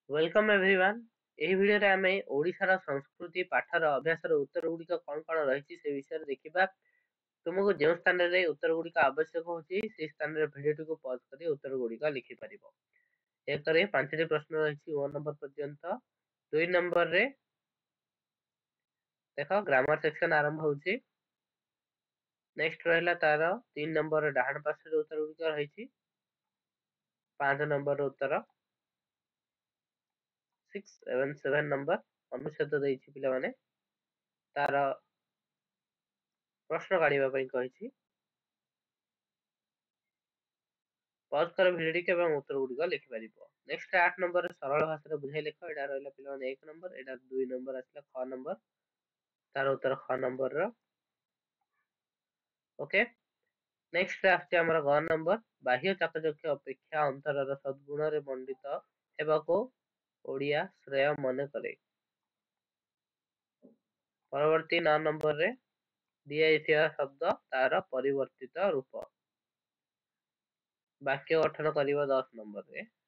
Welcome everyone. ଏହି ଭିଡିଓରେ ଆମେ ଓଡ଼ିଶାର ସଂସ୍କୃତି ପାଠର ଅଭ୍ୟାସର ଉତ୍ତର ଗୁଡ଼ିକ କ'ଣ ରହିଛି ସେ ବିଷୟରେ ଦେଖିବା। ତୁମକୁ ଯେଉଁ ସ୍ଥାନରେ ଉତ୍ତର ଗୁଡ଼ିକ ଆବଶ୍ୟକ ହେଉଛି ସେହି ସ୍ଥାନରେ ଭିଡିଓଟିକୁ ପଜ୍ କରି ଉତ୍ତର ଗୁଡ଼ିକ ଲିଖିପାରିବ। ଏକରେ 5ଟି ପ୍ରଶ୍ନ ରହିଛି 1 ନମ୍ବର ପର୍ଯ୍ୟନ୍ତ। 2 ନମ୍ବରରେ ଦେଖ ଗ୍ରାମର ସେକ୍ସନ ଆରମ୍ଭ ହେଉଛି। ନେକ୍ସଟ ରହିଲା ତାର 3 ନମ୍ବର ଡାହାଣ ପାର୍ଶ୍ୱରେ ଉତ୍ତର ଗୁଡ଼ିକ ରହିଛି। 5 ନମ୍ବର ଉତ୍ତର 6 ଏବଂ 7 ନମ୍ବର ଅନୁଚ୍ଛେଦ ଦେଇଛି ପିଲାମାନେ, ତାର ପ୍ରଶ୍ନ କାଢିବା ପାଇଁ କହିଛି। ପଜ୍ କର ଭିଡିଓଟି ଏବଂ ଉତ୍ତର ଗୁଡ଼ିକ ଲିଖିପାରିବ। ନେକ୍ସଟ 8 ନମ୍ବରରେ ସରଳ ଭାଷାରେ ବୁଝାଇ ଲେଖ। ଏଇଟା ରହିଲା ପିଲାମାନେ 1 ନମ୍ବର, ଏଇଟା 2 ନମ୍ବର ଆସିଲା ଖ ନମ୍ବର, ତାର ଉତ୍ତର ଖ ନମ୍ବରର। ଓକେ, ନେକ୍ସଟ ଆସୁଛି ଆମର ଗ ନମ୍ବର। ବାହ୍ୟ ଚାକଚକ୍ୟ ଅପେକ୍ଷା ଅନ୍ତରର ସଦ୍ଗୁଣରେ ମଣ୍ଡିତ ହେବାକୁ ଓଡ଼ିଆ ଶ୍ରେୟ ମନେ କରେ। ପରବର୍ତ୍ତୀ 9 ନମ୍ବରରେ ଦିଆଯାଇଥିବା ଶବ୍ଦ ତାର ପରିବର୍ତ୍ତିତ ରୂପ। ବାକ୍ୟ ଗଠନ କରିବ 10 ନମ୍ବରରେ।